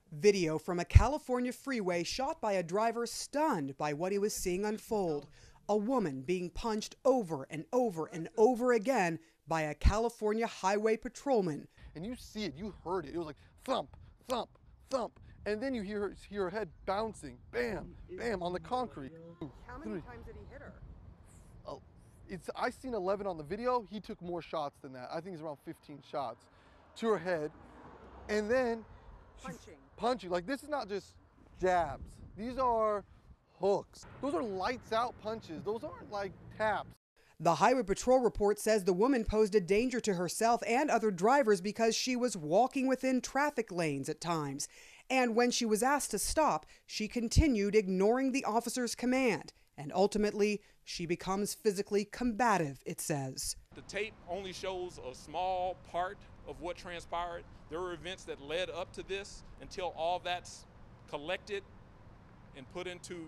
Video from a California freeway shot by a driver stunned by what he was seeing unfold. A woman being punched over and over and over again by a California highway patrolman. And you see it, you heard it. It was like thump, thump, thump. And then you hear her head bouncing, bam, bam, on the concrete. How many times did he hit her? I seen 11 on the video. He took more shots than that. I think it's around 15 shots to her head. And then punching. Like, this is not just jabs. These are hooks. Those are lights out punches. Those aren't like taps. The Highway Patrol report says the woman posed a danger to herself and other drivers because she was walking within traffic lanes at times. And when she was asked to stop, she continued ignoring the officer's command. And ultimately, she becomes physically combative, it says. The tape only shows a small part of what transpired. There were events that led up to this. Until all that's collected and put into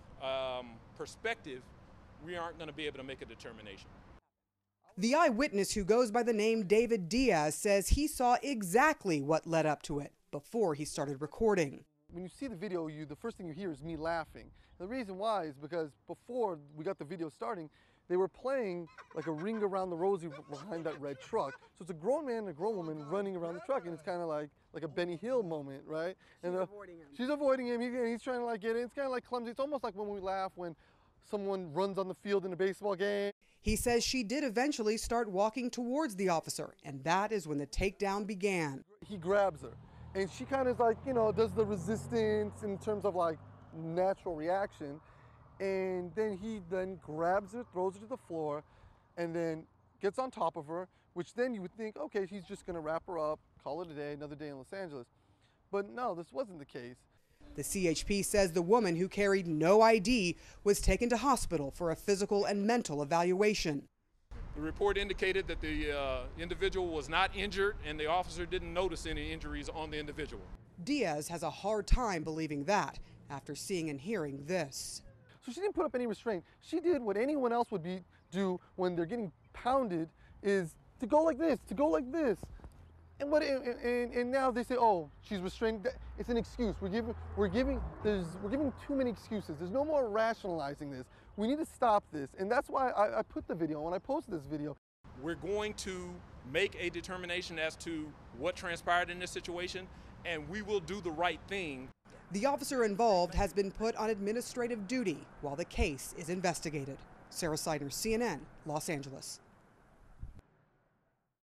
perspective, we aren't going to be able to make a determination. The eyewitness, who goes by the name David Diaz, says he saw exactly what led up to it before he started recording. When you see the video, the first thing you hear is me laughing. The reason why is because before we got the video starting, they were playing like a Ring Around the Rosie behind that red truck. So it's a grown man and a grown woman running around the truck, and it's kind of like a Benny Hill moment, right? She's avoiding him. He's trying to like get in. It's kind of like clumsy. It's almost like when we laugh when someone runs on the field in a baseball game. He says she did eventually start walking towards the officer, and that is when the takedown began. He grabs her, and she kind of like, does the resistance in terms of like natural reaction. And then he grabs her, throws her to the floor, and then gets on top of her, which then you would think, okay, he's just gonna wrap her up, call it a day, another day in Los Angeles. But no, this wasn't the case. The CHP says the woman, who carried no ID, was taken to hospital for a physical and mental evaluation. The report indicated that the individual was not injured and the officer didn't notice any injuries on the individual. Diaz has a hard time believing that after seeing and hearing this. So she didn't put up any restraint. She did what anyone else would do when they're getting pounded, is to go like this, And now they say, oh, she's restrained. It's an excuse. We're giving too many excuses. There's no more rationalizing this. We need to stop this. And that's why I put the video, when I posted this video. We're going to make a determination as to what transpired in this situation, and we will do the right thing. The officer involved has been put on administrative duty while the case is investigated. Sarah Seidner, CNN, Los Angeles.